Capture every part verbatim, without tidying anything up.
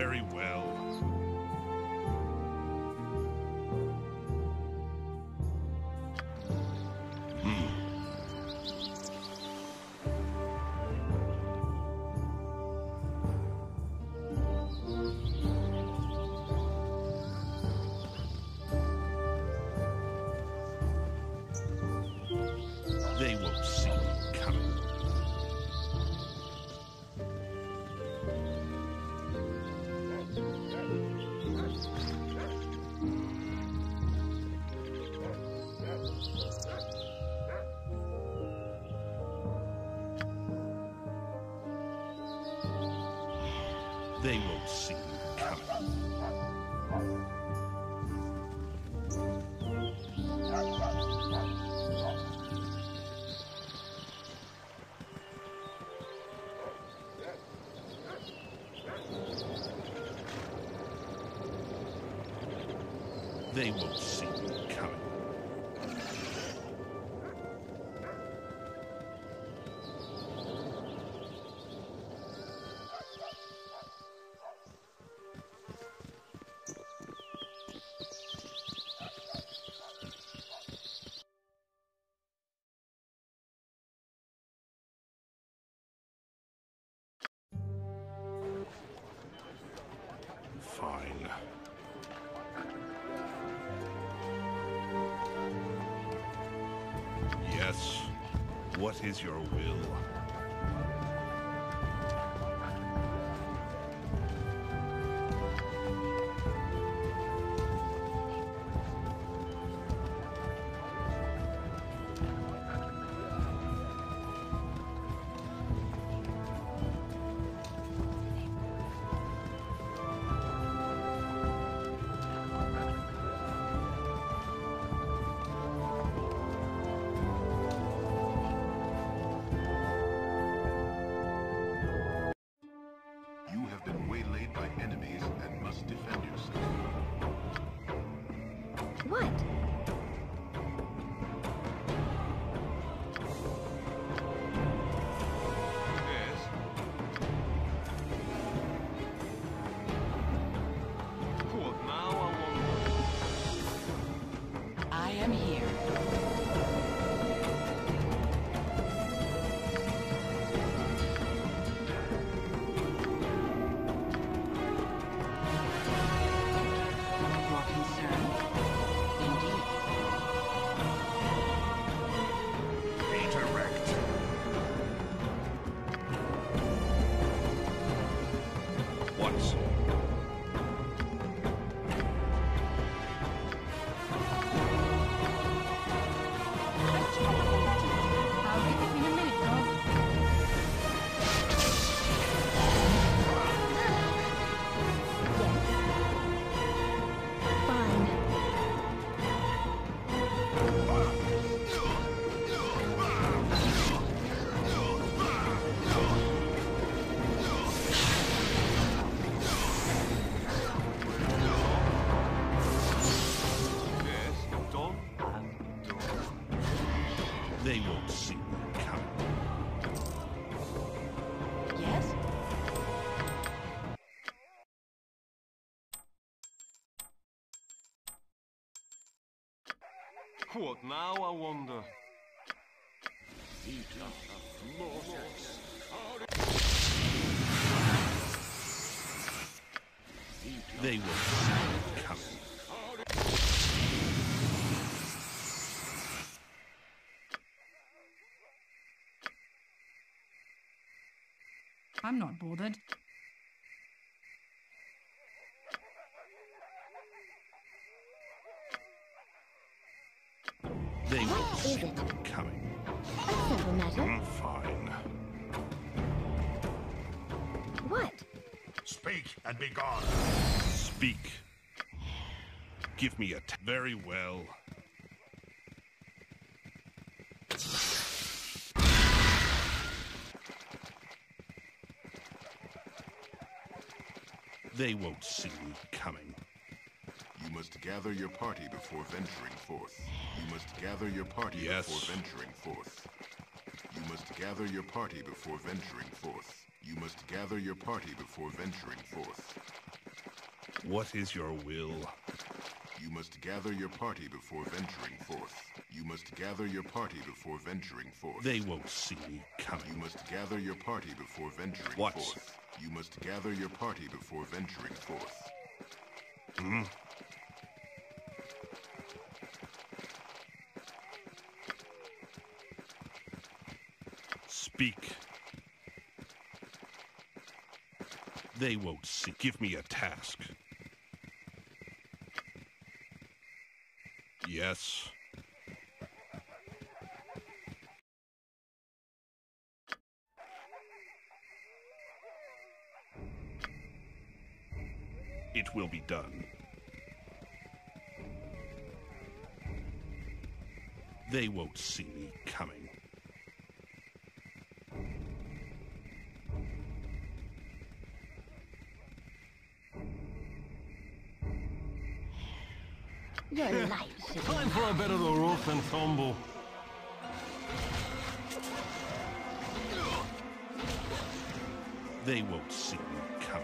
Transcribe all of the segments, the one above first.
Very well. They won't see me coming. They won't see me coming. They won't see me coming. Fine. Yes. What is your will? You have been waylaid by enemies and must defend yourself. What? Yes. What now, I wonder? I am here. Your concern? Indeed. Redirect. Once. I'll be back in a minute, girl. Fine. Yes, done and done. They won't see me coming. Yes? What now, I wonder? They won't see me coming. I'm not bothered. They won't What is see it? me coming. A simple matter. Mm, fine. What? Speak and be gone. Speak. Give me a t- very well. They won't see me coming. You must gather your party before venturing forth. You must gather your party Yes. before venturing forth. You must gather your party before venturing forth. You must gather your party before venturing forth. What is your will? You must gather your party before venturing forth. You must gather your party before venturing forth. They won't see me You coming. must gather your party before venturing What? forth. You must gather your party before venturing forth. Hmm? Speak. They won't see. Give me a task. Yes. It will be done. They won't see me coming. Your life should Time for a bit of the rough and tumble. They won't see me coming.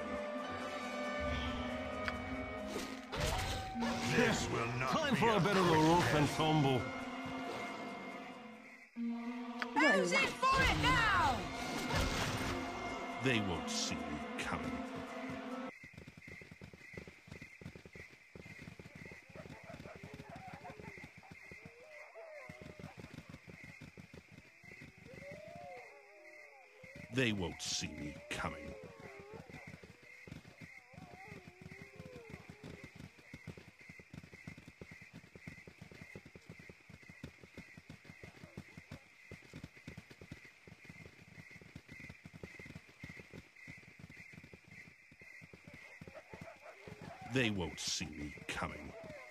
This will not Time be for a bit of the quick rough and death. tumble. Who's in for it now? They won't see me coming. They won't see me coming. They won't see me coming.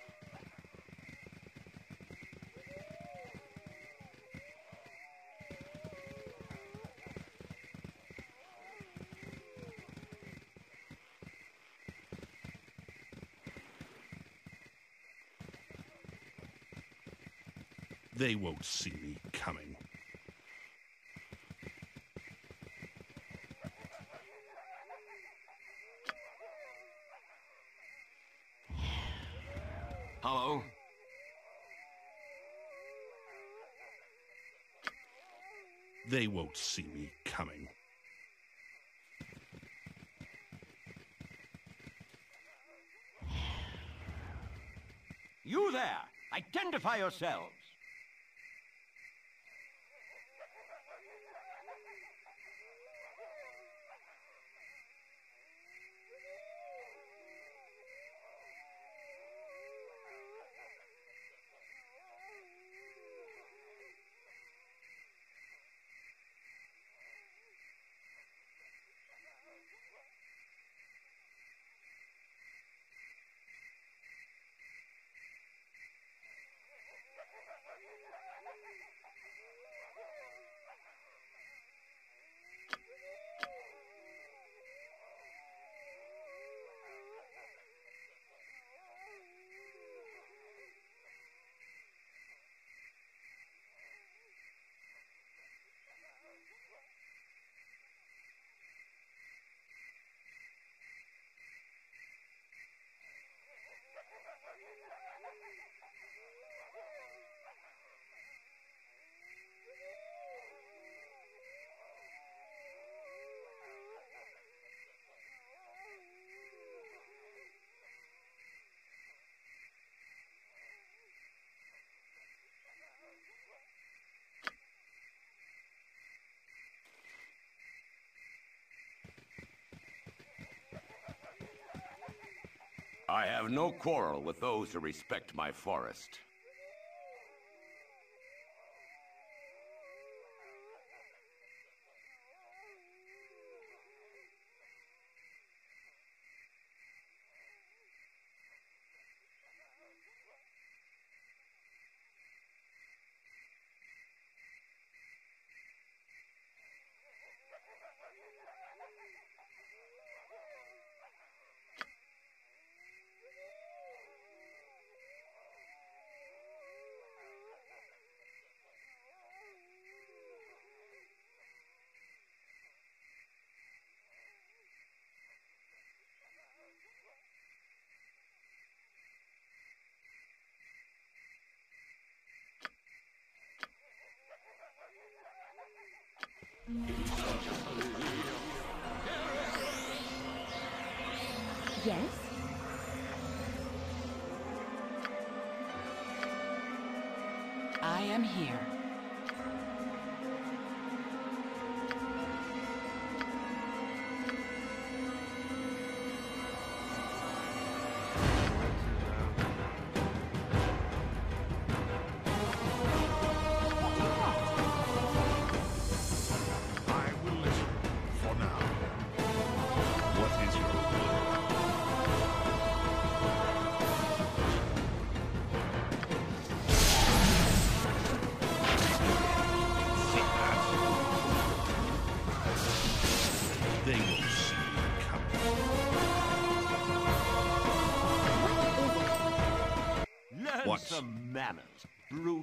They won't see me coming. Hello? They won't see me coming. You there! Identify yourselves! I have no quarrel with those who respect my forest. Yes? I am here. I will listen for now. What is your They will see me coming. Learn What? some manners, brute.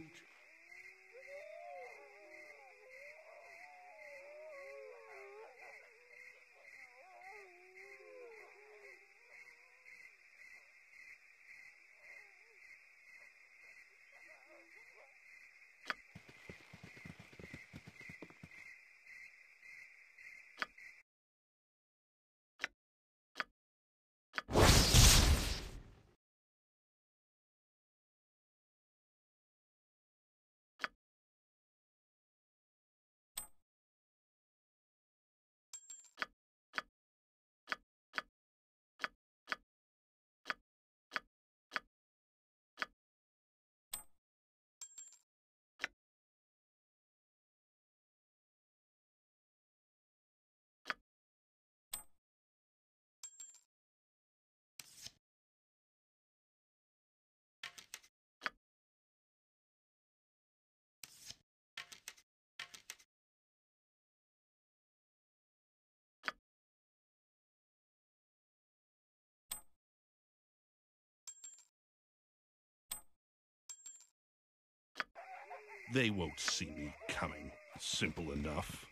They won't see me coming. Simple enough.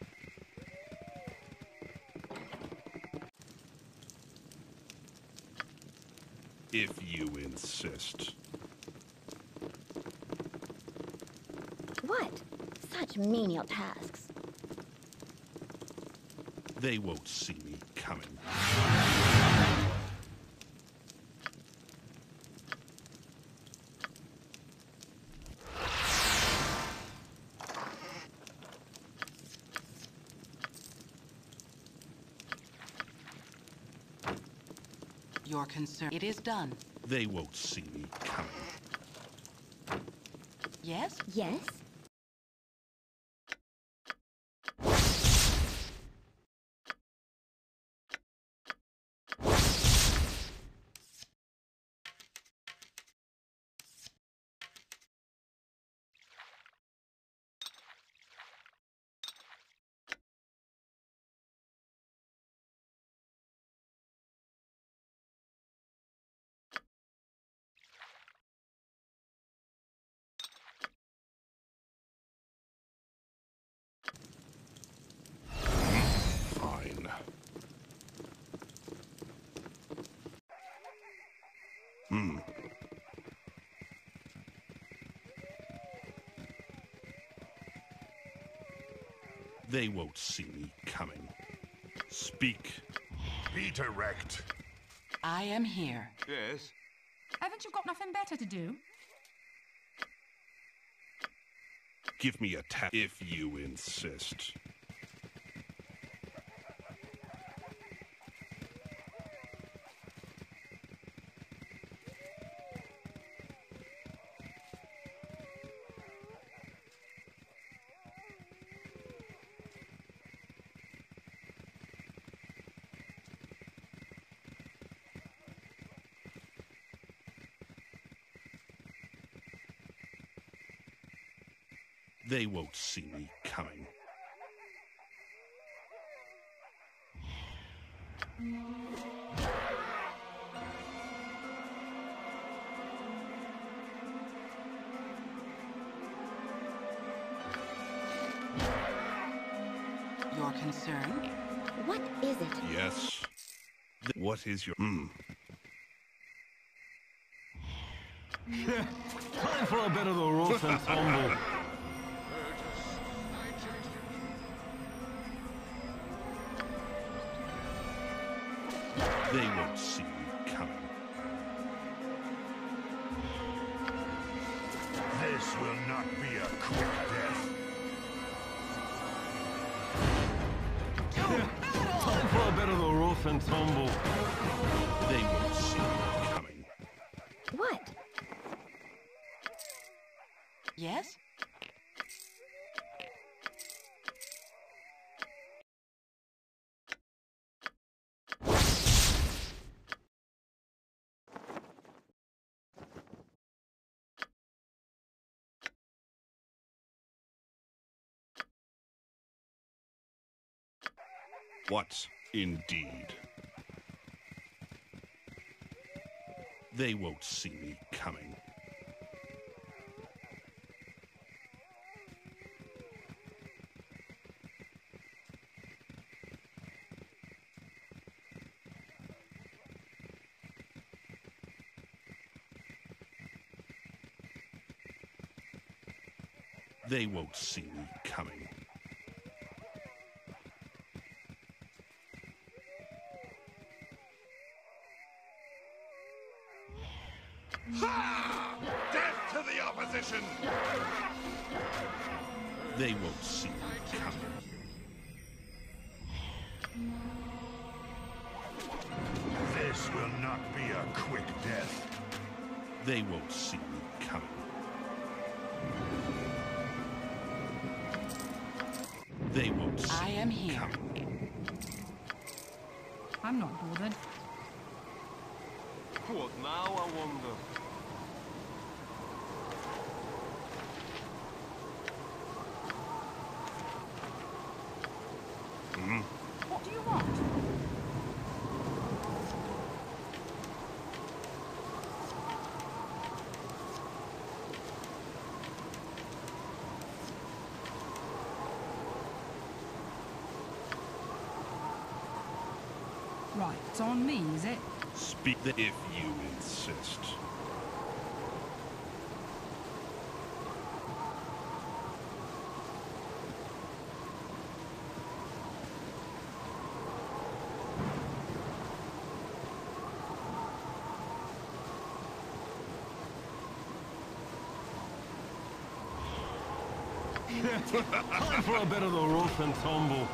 If you insist. What? Such menial tasks. They won't see me coming. Your concern. It is done. They won't see me coming. Yes? Yes? Fine. Hmm. They won't see me coming. Speak. Be direct. I am here. Yes? Haven't you got nothing better to do? Give me a tap if you insist. They won't see me coming. Your concern? What is it? Yes. Th- what is your... Hmm. Time for a bit of the rough and tumble. They won't see me coming. This will not be a quick death. Time for a bit of the rough and tumble. They won't see me coming. What? Yes? What, indeed? They won't see me coming. They won't see me coming. Ha! Death to the opposition! They won't see me coming. This will not be a quick death. They won't see me coming. They won't see I am me here. coming. I'm not bothered. What now, I wonder? What do you want? Right, it's on me, is it? Speak the if you insist. Time for a bit of the rough and tumble.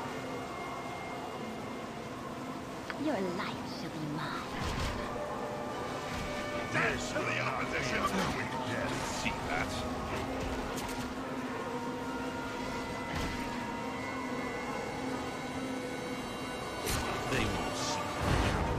Your life shall be mine. Death to the opposition! Quick death. See that? They won't see me coming.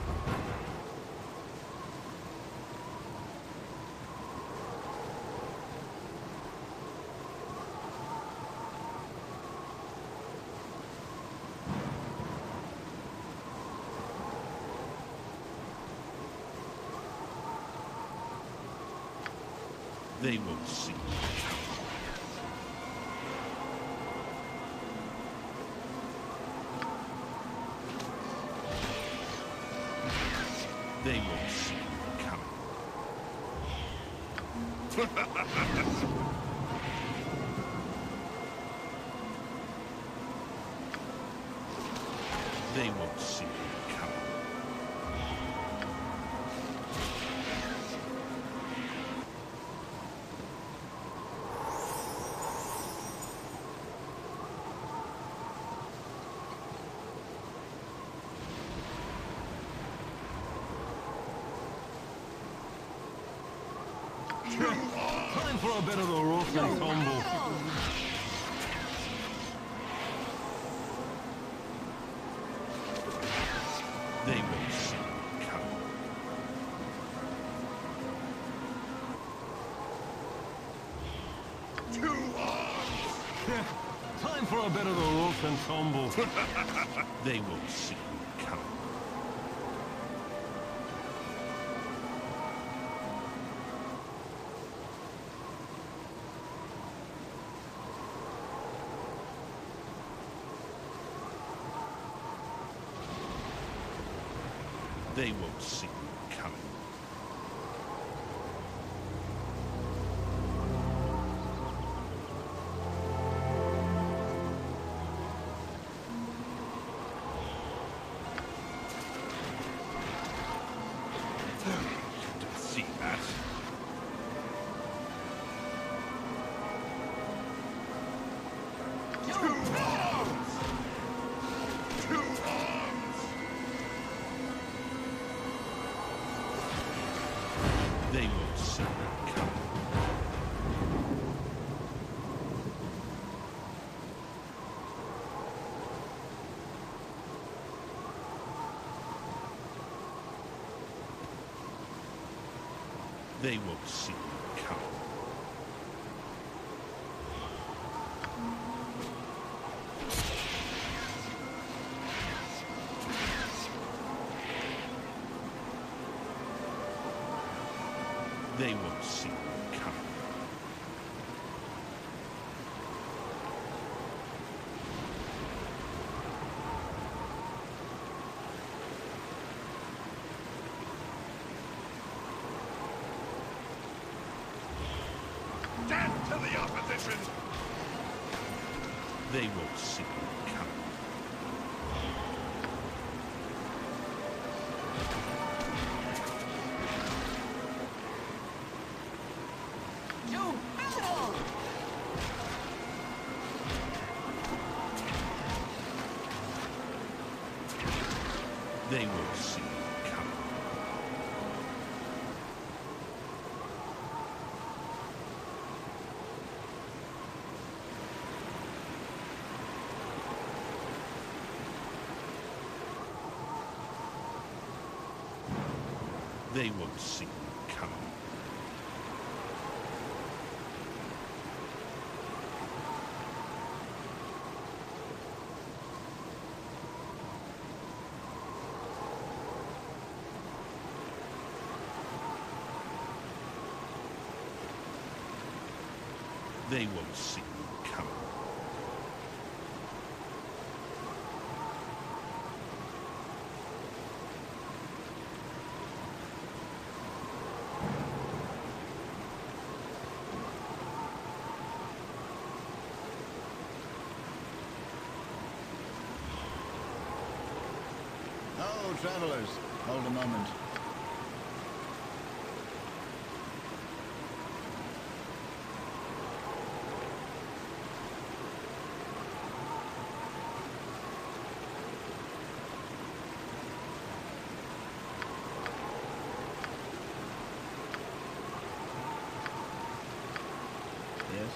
They won't see me coming. They won't see me coming. They won't see me coming. Time for a bit of the rough and tumble. They won't see me coming. Time for a bit of the rough and tumble. They won't see me coming. They won't see me coming. Didn't see that. Two arms! Two arms! They won't see me coming. They won't see me coming. They won't see me coming. Death to the opposition! They won't see me coming. You battle! They won't see me coming. They won't see me coming. They won't see me coming. Oh, travelers, hold a moment. Yes?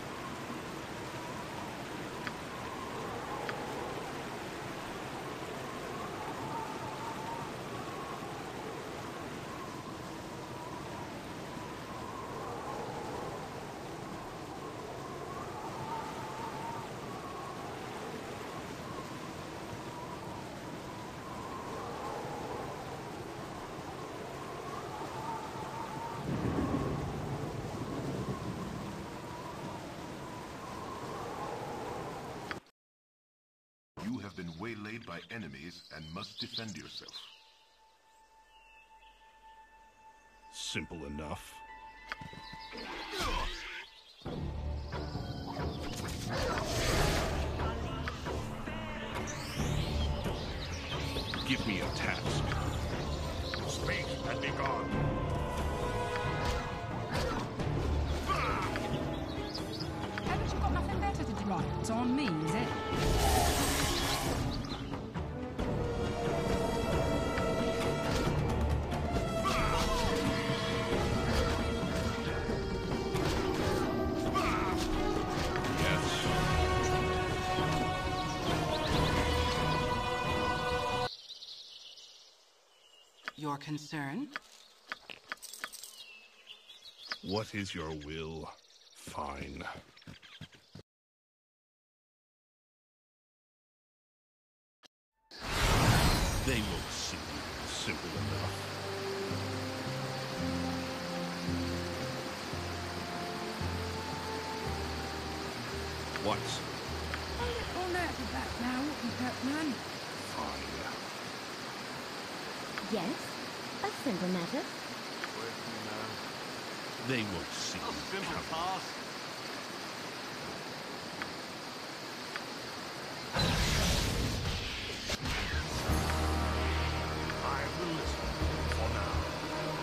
You have been waylaid by enemies and must defend yourself. Simple enough. Give me a task. Speak and be gone. Haven't you got nothing better to do? Right, it's on me, is it? Your concern? What is your will? Fine. They won't see. Simple enough. What? All out of that now, wouldn't hurt none. Fine. Yes? A simple matter. They won't see me Simple coming. task. I will listen for now.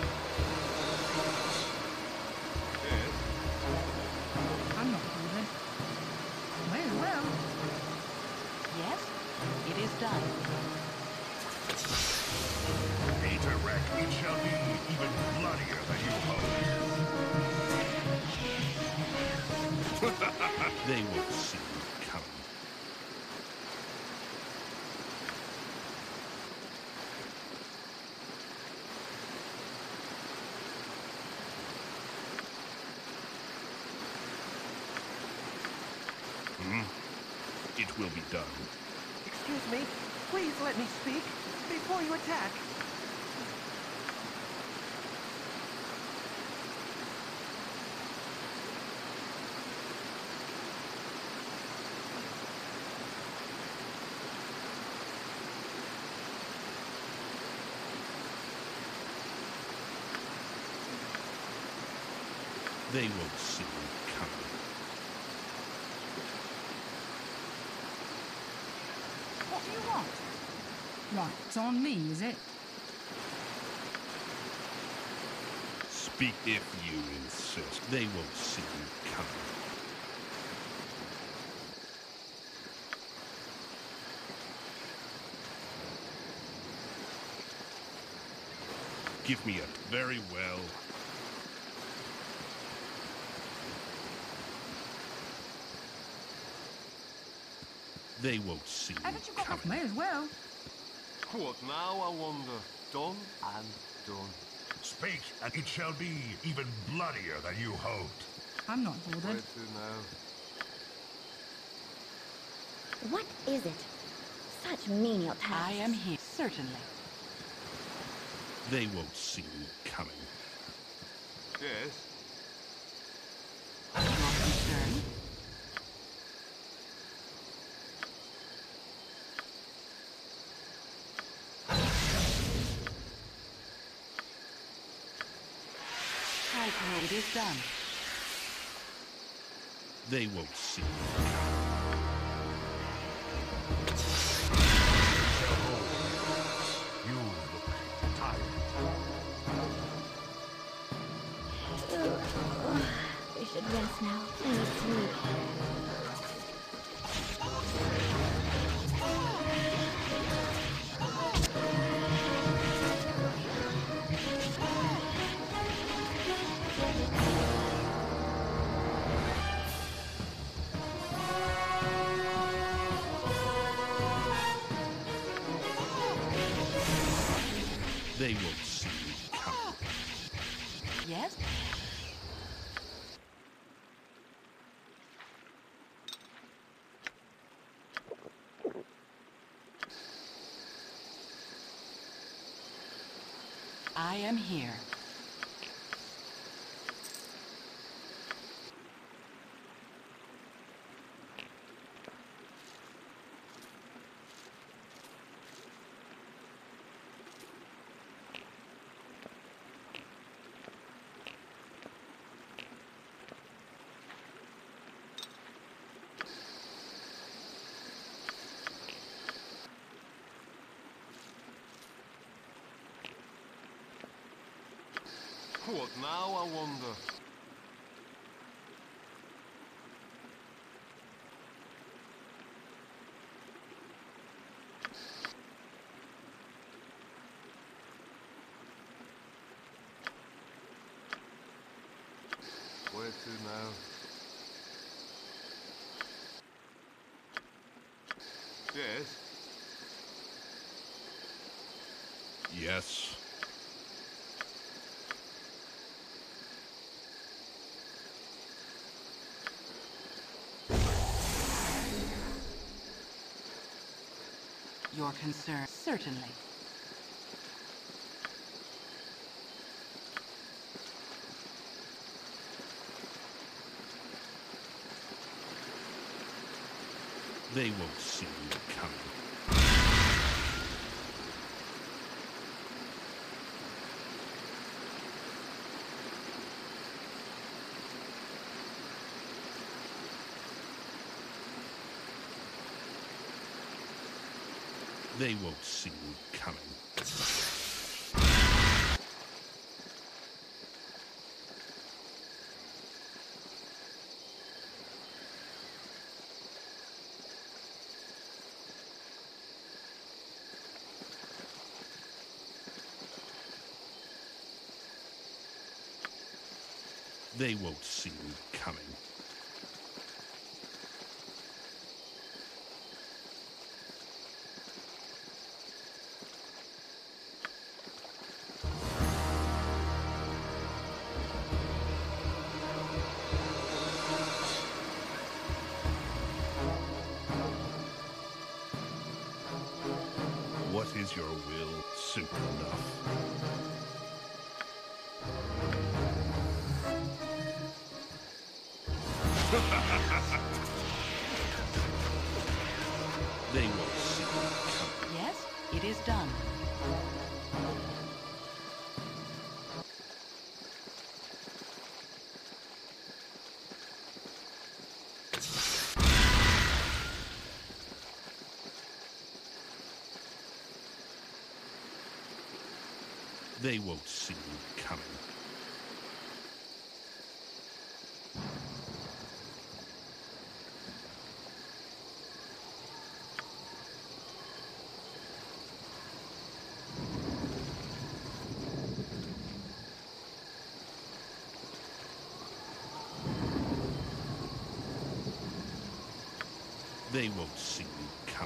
It will be done. Excuse me. Please let me speak before you attack. They won't see me coming. What do you want? Right, it's on me, is it? Speak if you insist. They won't see me coming. Give me a very well. They won't see me Haven't you got coming. May as well. What now, I wonder? Done and done. Speak, and it shall be even bloodier than you hoped. I'm not bothered. Where to now? What is it? Such menial tasks. I am here, certainly. They won't see me coming. Yes? Your concern? I call it is done. They won't see me coming. You look tired. We should rest now. I need sleep. They won't see me coming. Yes? I am here. What now, I wonder? Where to now? Yes? Yes. Your concern, certainly. They won't see me coming. They won't see me coming. They won't see me coming. is your will? Simple enough. They won't see you coming. Yes, it is done. They won't see you coming. They won't see you coming.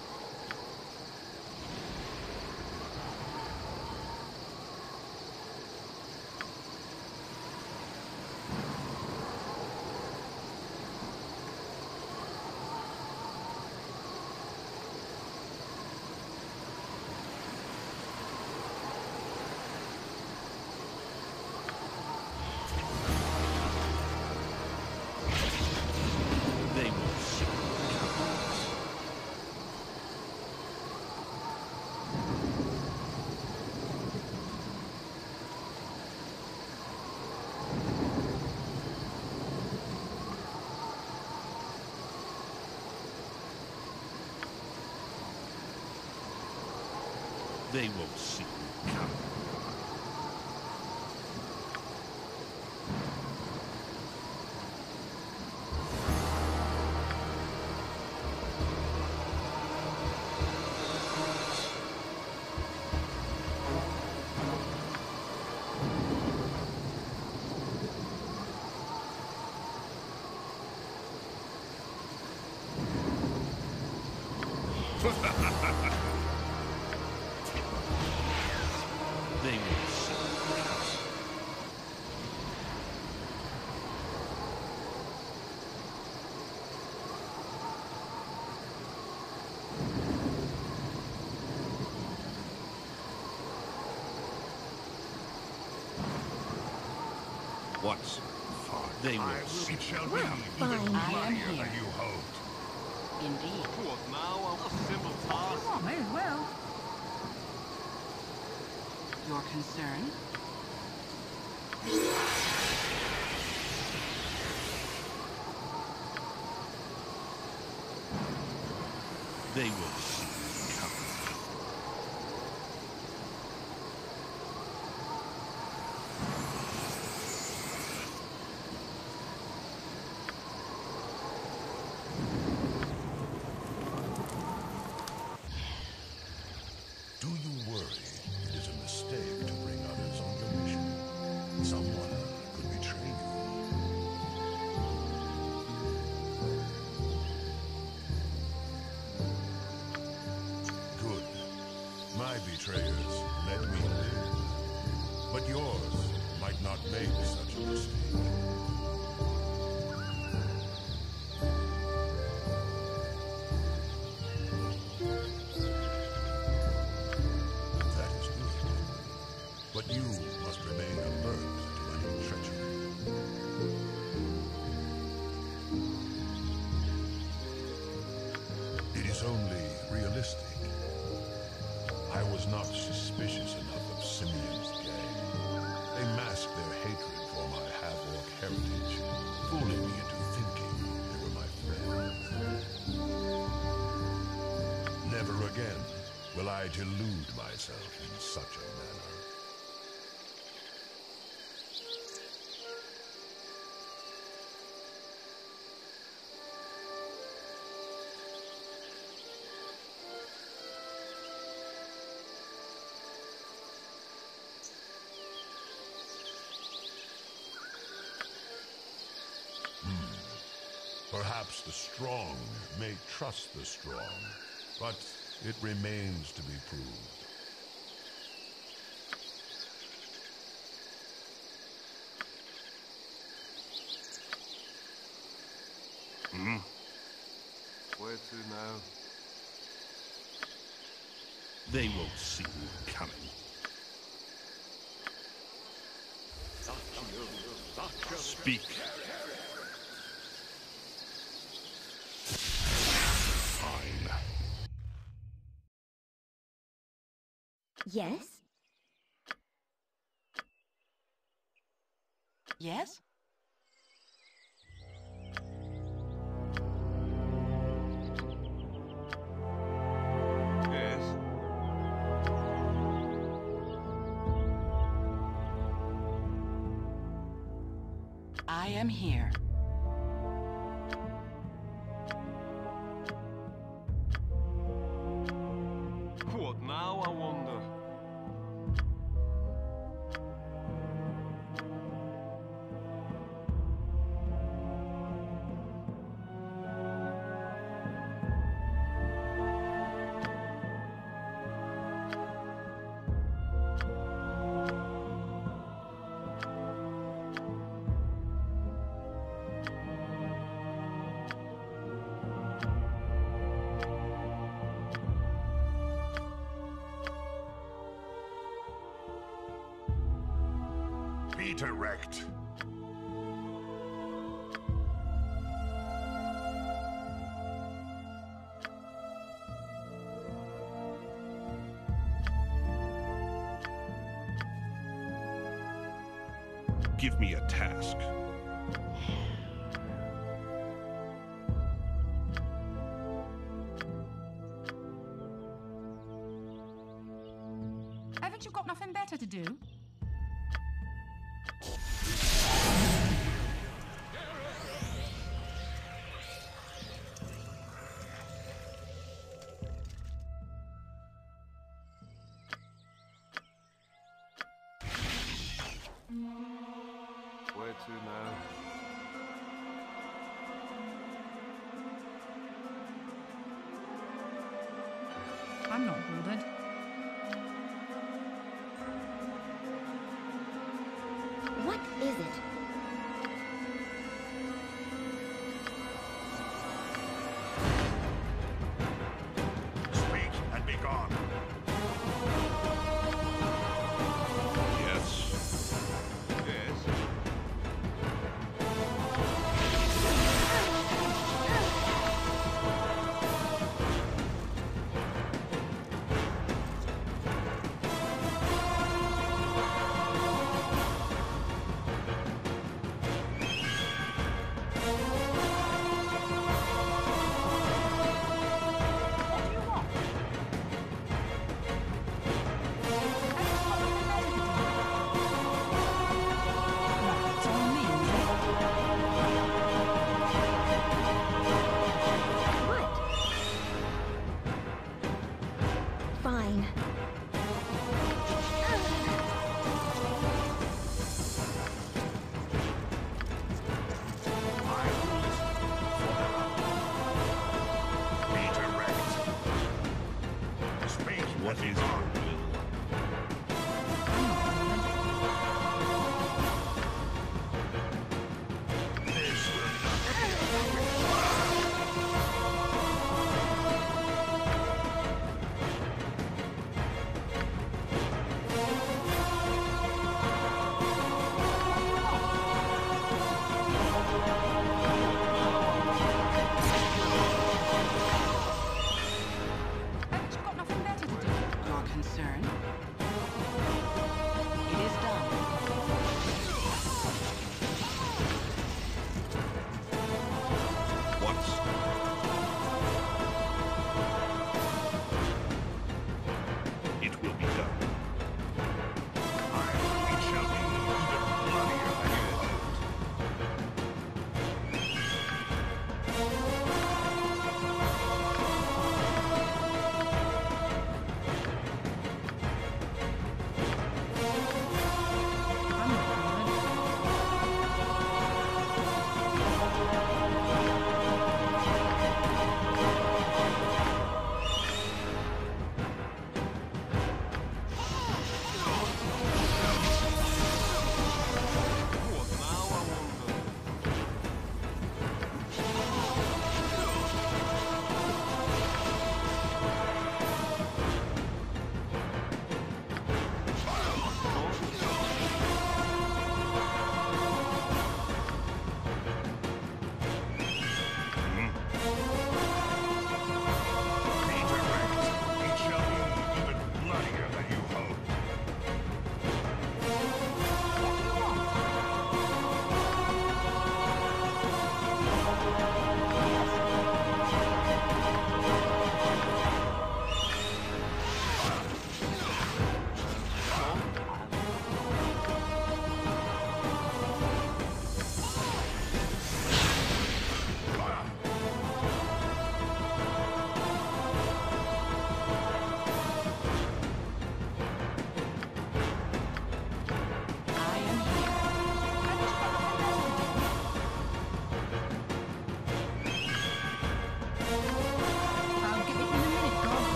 They won't see you coming. They won't see you coming. They won't see you coming. Once far, they I won't will, see it shall be Well, even fine. I am bloodier here. than you hoped. Indeed. What now? A simple task. Oh, may as well. Your concern? They will see you coming. Do you worry it is a mistake to bring others on your mission? Someone could betray you. Good. My betrayers let me live. But yours might not make such a mistake. That is good. But you must remain alert to any treachery. It is only realistic. I was not suspicious enough of Simeon's gang. They masked their hatred for my half-orc heritage, fooling me into thinking they were my friends. Never again will I delude myself in such a manner. Perhaps the strong may trust the strong, but it remains to be proved. Where to now? They won't see you coming. Speak. Fine. Yes? Yes? Yes? I am here. What now, I wonder? Be direct. Give me a task. Haven't you got nothing better to do? Where to now? I'm not bothered. What is it? Speak and be gone. Yes. Yes?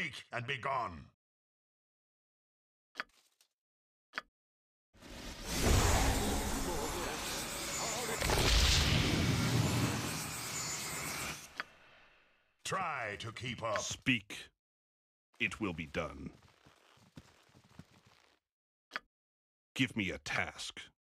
Speak and be gone. Try to keep up. Speak. It will be done. Give me a task.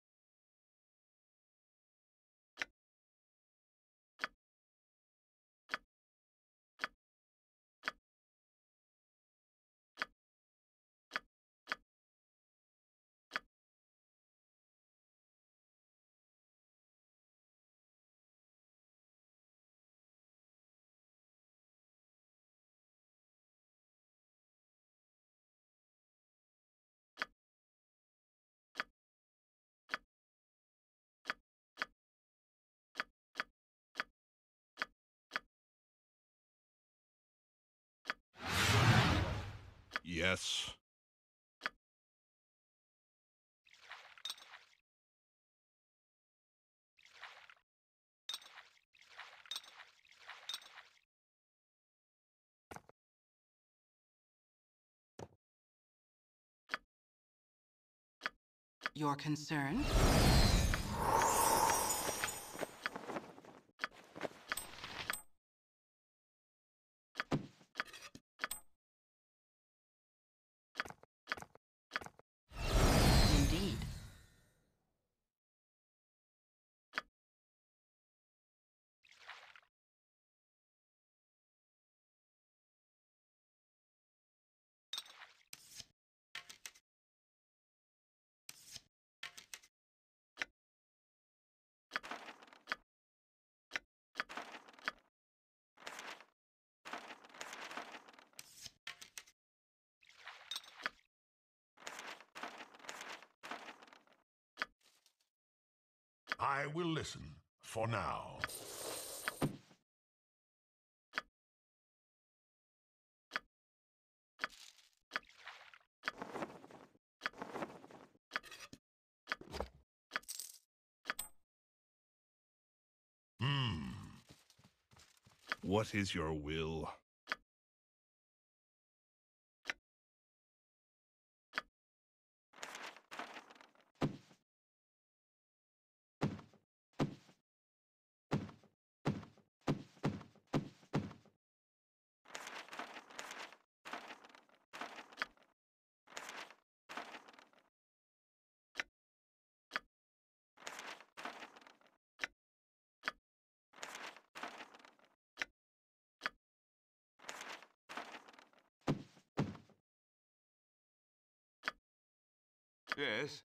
Yes. Your concern? Indeed. I will listen for now. Hmm. What is your will? Yes?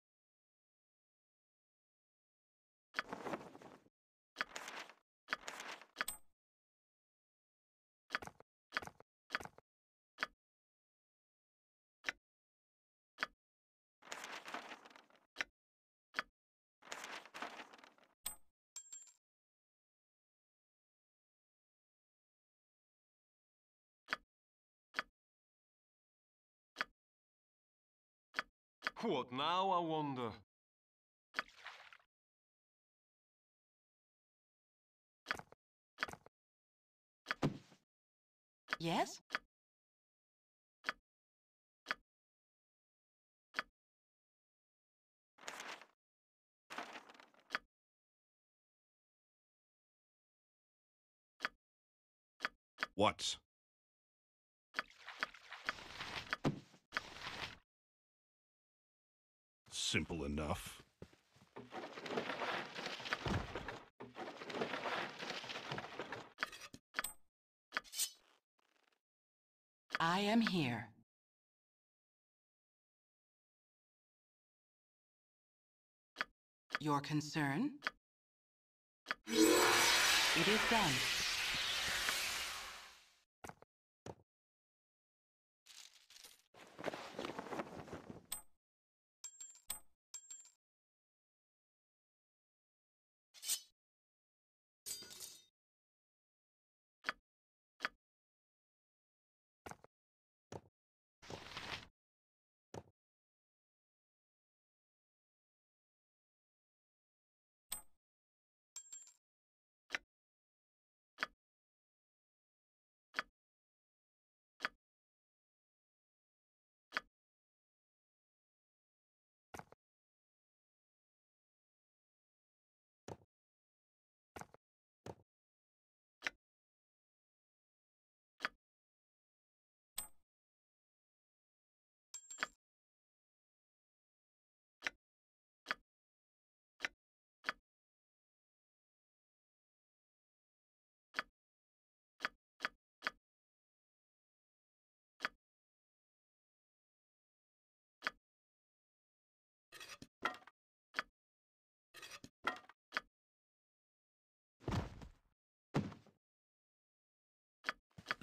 What now, I wonder? Yes? What? Simple enough. I am here. Your concern? It is done.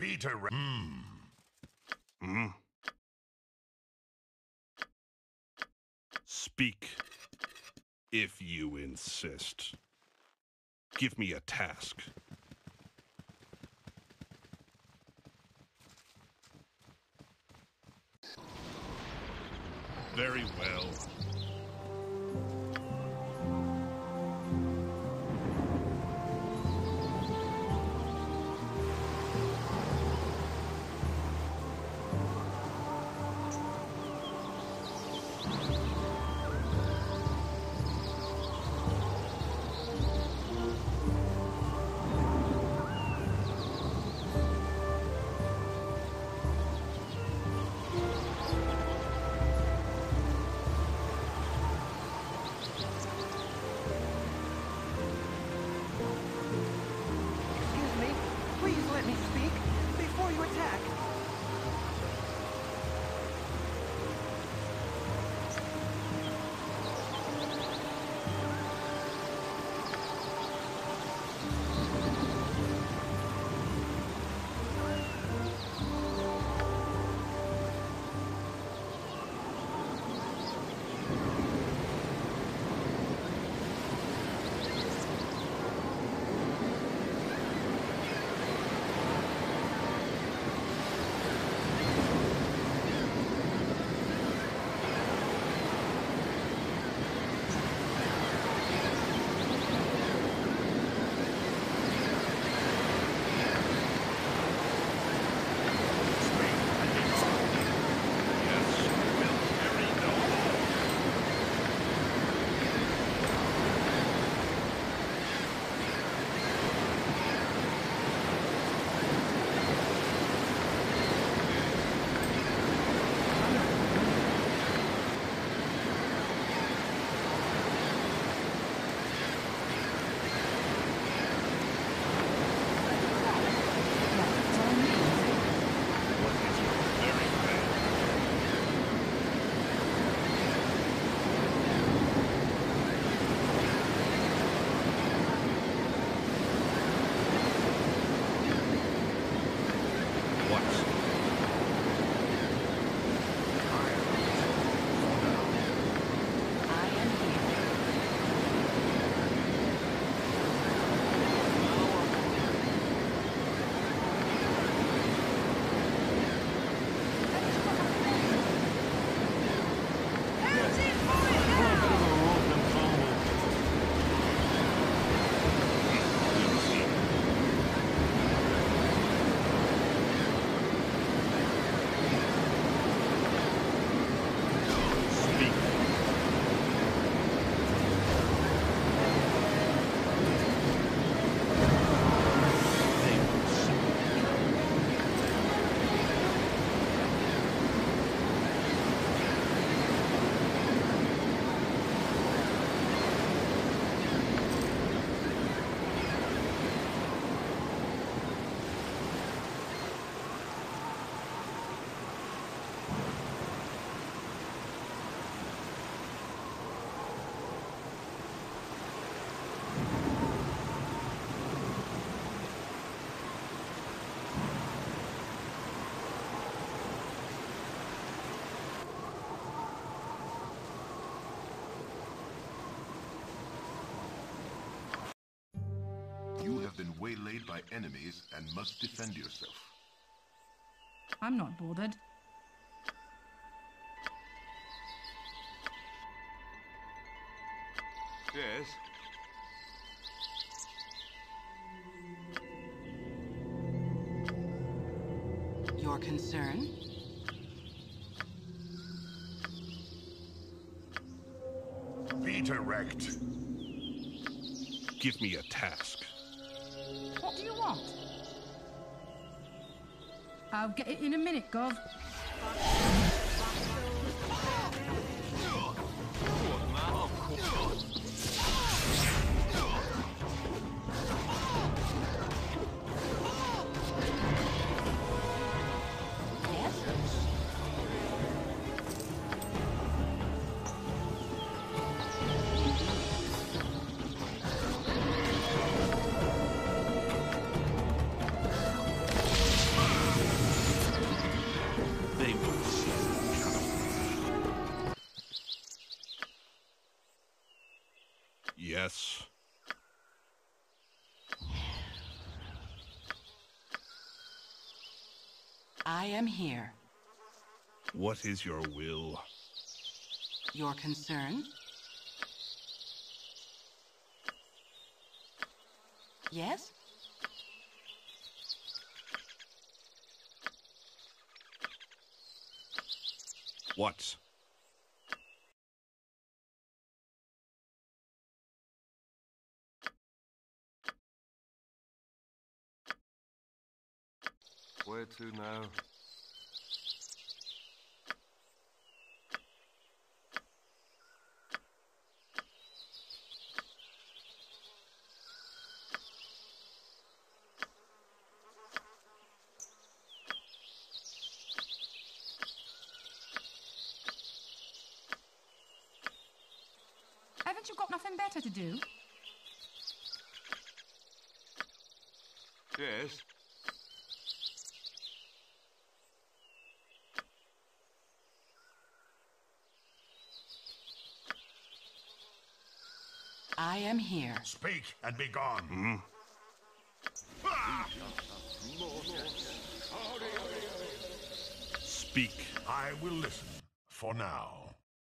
Peter. Hmm. Hmm? Speak, if you insist. Give me a task. Very well. Excuse me. Please let me speak before you attack. I am here. Speak. They will soon come. You have been waylaid by enemies and must defend yourself. I'm not bothered. Yes? Your concern? Peter wrecked. Give me a task. What do you want? I'll get it in a minute, Gov. Yes? Yes. I am here. What is your will? Your concern? Yes? What? Where to now? Haven't you got nothing better to do? Yes. I am here. Speak and be gone. Hmm? Speak. I will listen for now.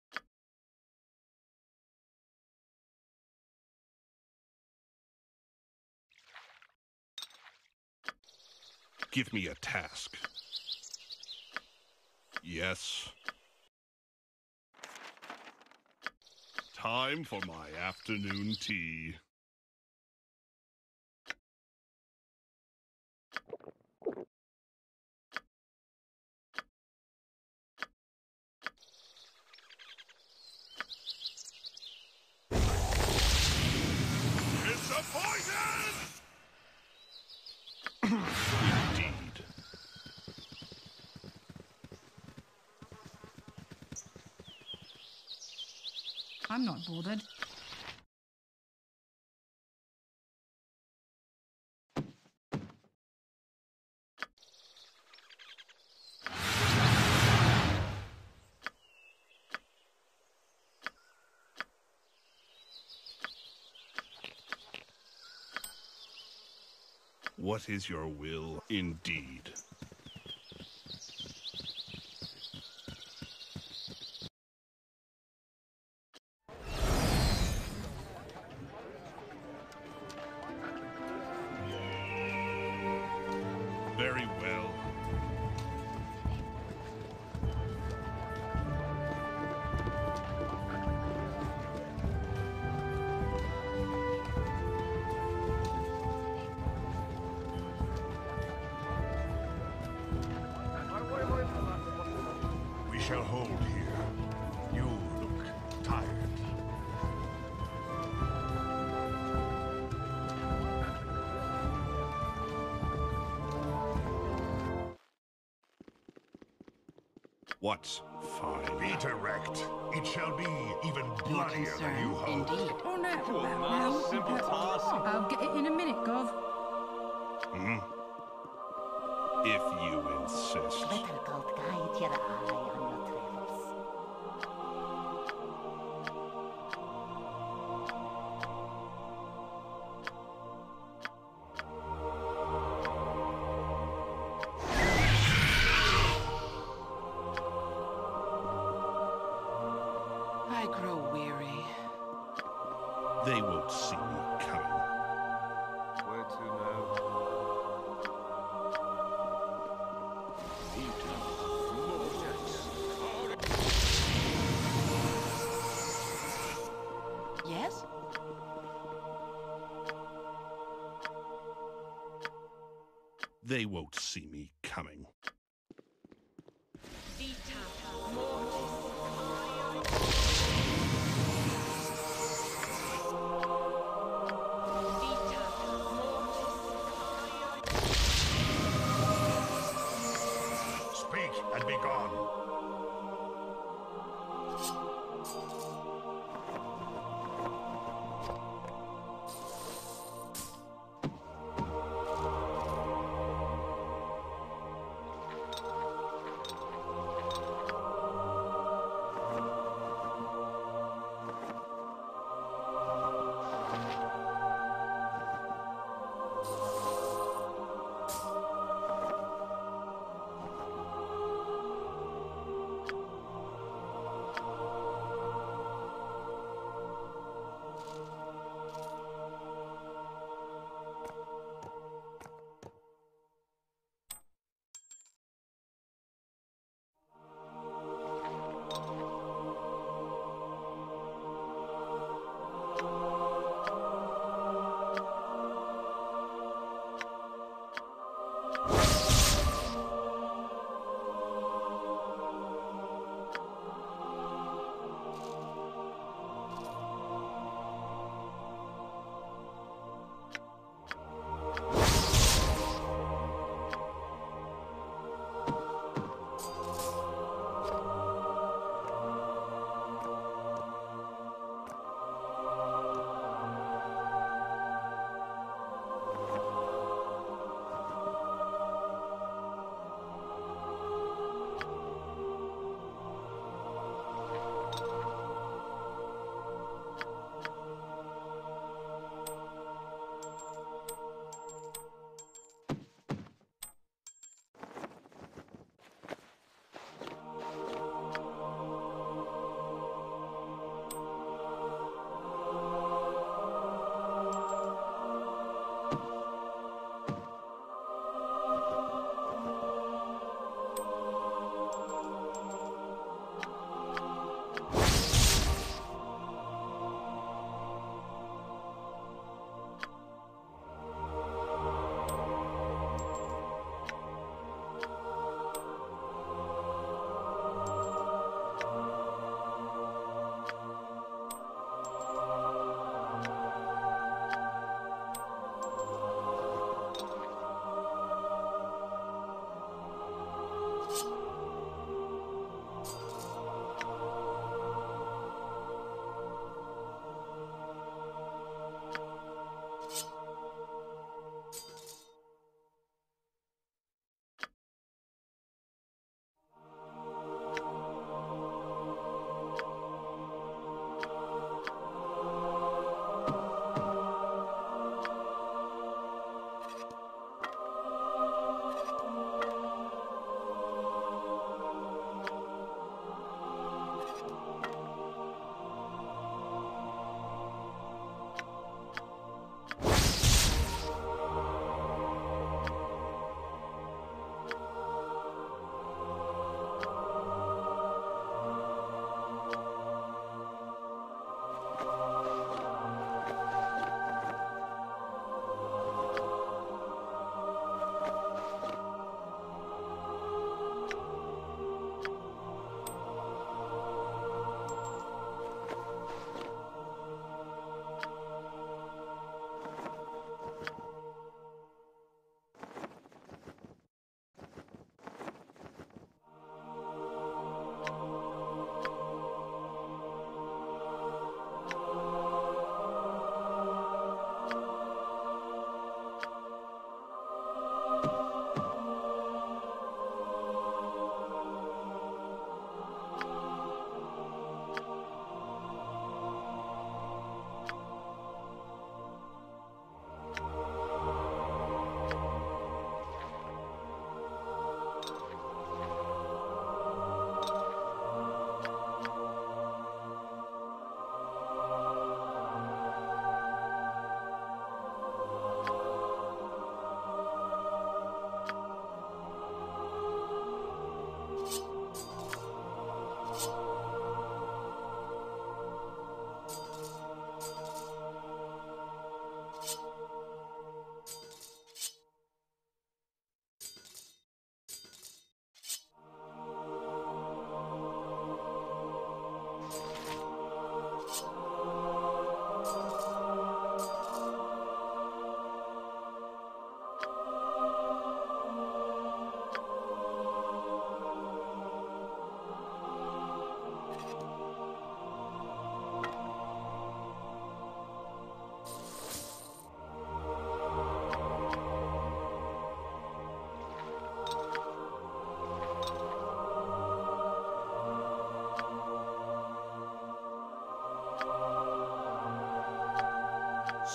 Give me a task. Yes. Time for my afternoon tea. It's a poison! Indeed. I'm not bothered. What is your will, indeed? Very well. We shall hold here. You look tired. What's fine? Be direct. It shall be even Your bloodier than you concern, hoped. indeed. Oh, no. Cool, well, man. well, Simple uh, task. I'll get it in a minute, Gov. Hmm? If you insist. Better called guide your eye on your travels. I grow weary. They won't see me coming. Where to now? Yes? They won't see me coming. Speak and be gone.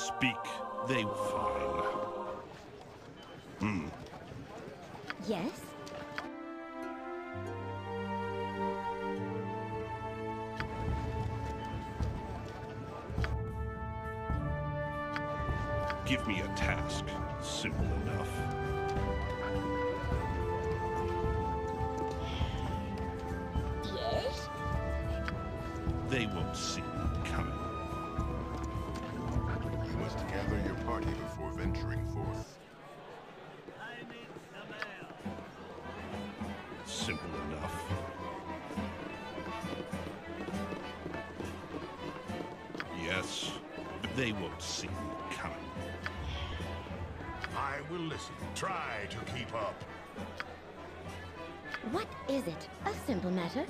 Speak. They fine. Hmm. Yes? Give me a task. Simple enough. Yes? They won't see me coming. You must gather your party before venturing forth. Simple enough. Yes, but they won't see me coming. I will listen. Try to keep up. What is it? A simple matter?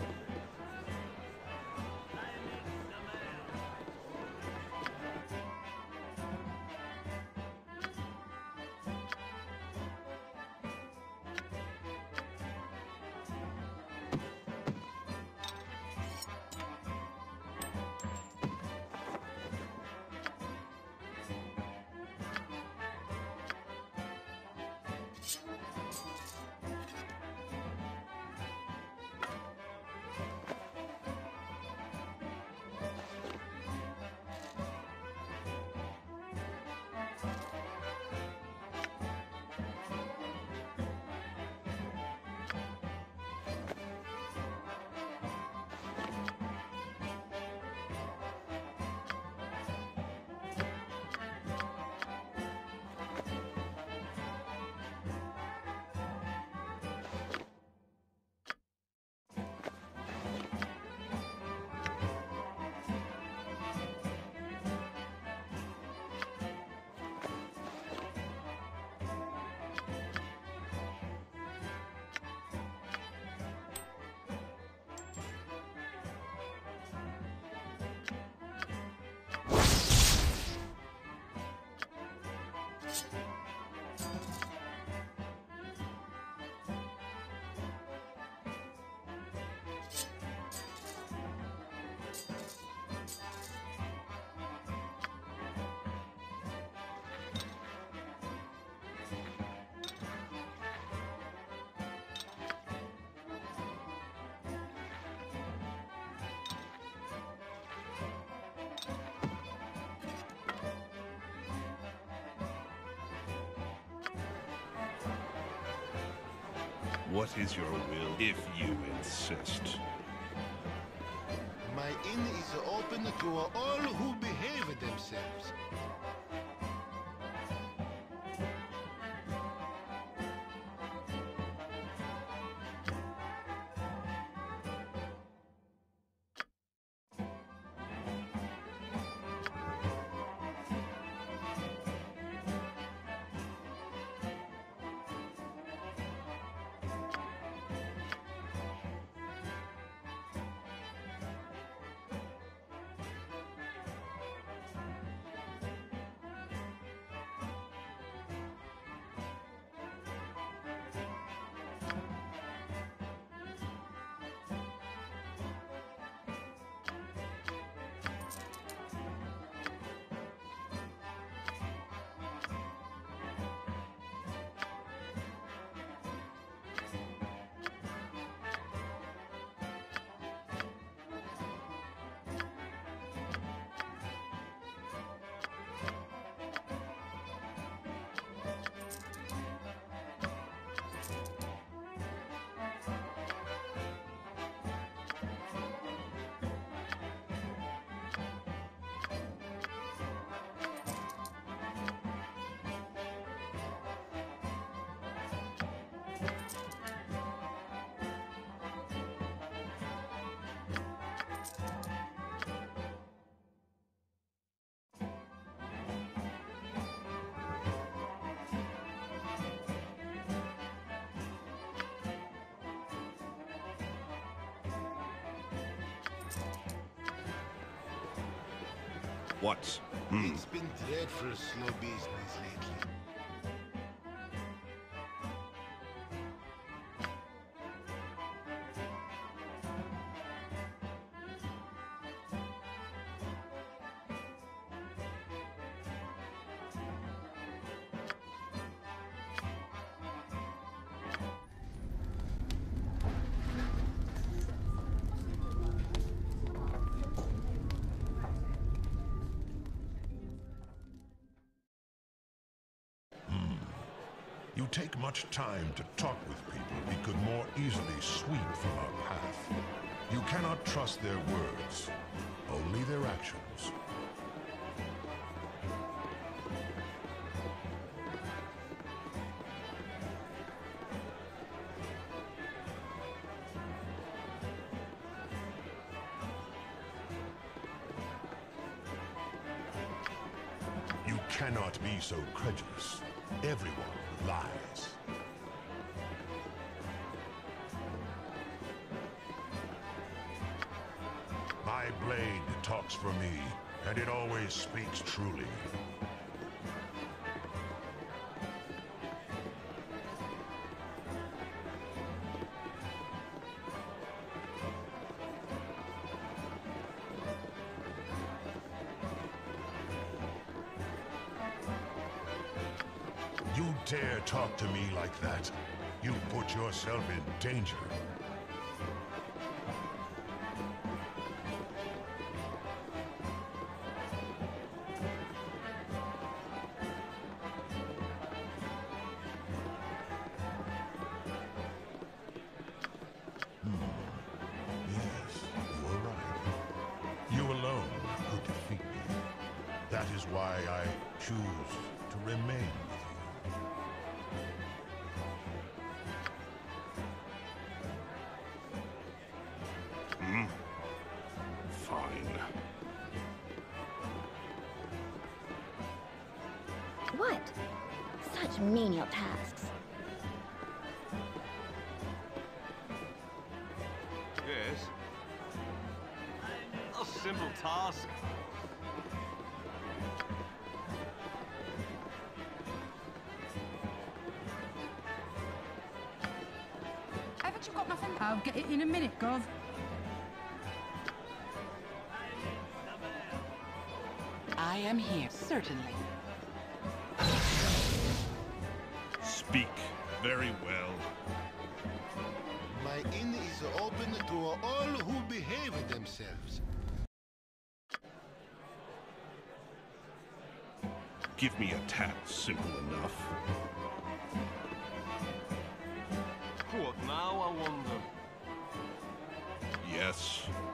What is your will, if you insist? My inn is open to all who behave themselves. What? Hmm. It's been dreadful slow business lately. You take much time to talk with people we could more easily sweep from our path. You cannot trust their words, only their actions. You cannot be so credulous. Everyone lies. My blade talks for me, and it always speaks truly. You dare talk to me like that? You put yourself in danger. Hmm. Yes, you are right. You alone could defeat me. That is why I choose to remain with you. Hmm? Fine. What? Such menial tasks. Yes. A simple task. Haven't you got nothing? I'll get it in a minute, Gov. I am here, certainly. Speak very well. My inn is open to all who behave themselves. Give me a tap, simple enough. What now, I wonder? Yes,